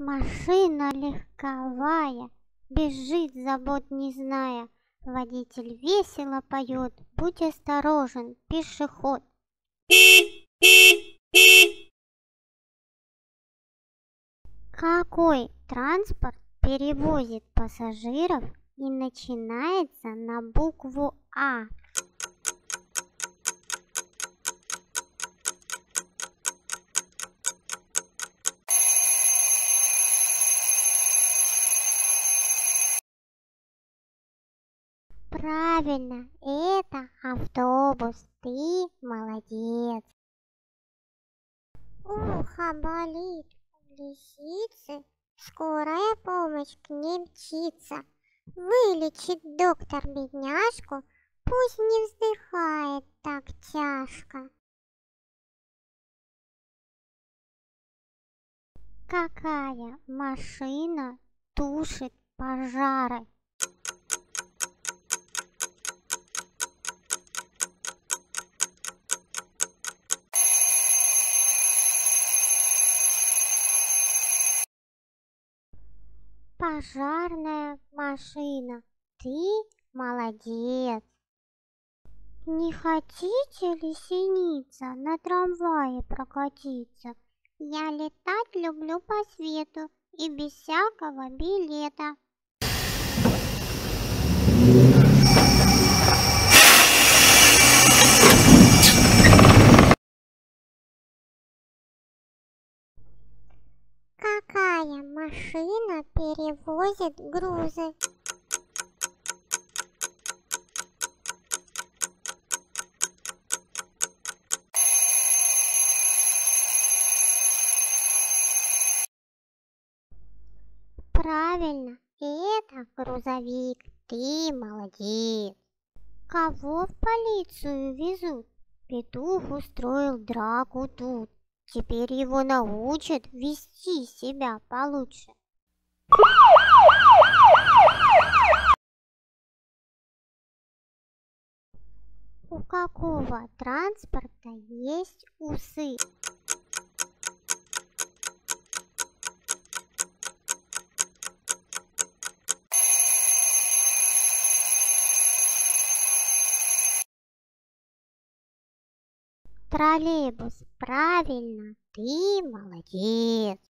Машина легковая, бежит, забот не зная. Водитель весело поет: будь осторожен, пешеход. Какой транспорт перевозит пассажиров и начинается на букву А? Правильно, это автобус. Ты молодец. Ухо болит у лисицы, скорая помощь к ней мчится. Вылечит доктор бедняжку, пусть не вздыхает так тяжко. Какая машина тушит пожары? Пожарная машина. Ты молодец. Не хотите ли, синица, на трамвае прокатиться? Я летать люблю по свету и без всякого билета. Какая машина перевозит грузы? Правильно, это грузовик. Ты молодец. Кого в полицию везут? Петух устроил драку тут. Теперь его научат вести себя получше. У какого транспорта есть усы? Троллейбус. Правильно, ты молодец.